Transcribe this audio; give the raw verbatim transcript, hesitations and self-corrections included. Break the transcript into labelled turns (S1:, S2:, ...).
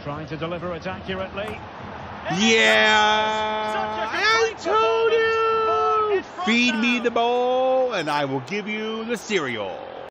S1: Trying to deliver it accurately.
S2: Yeah, I told you. Feed me the bowl, and I will give you the cereal.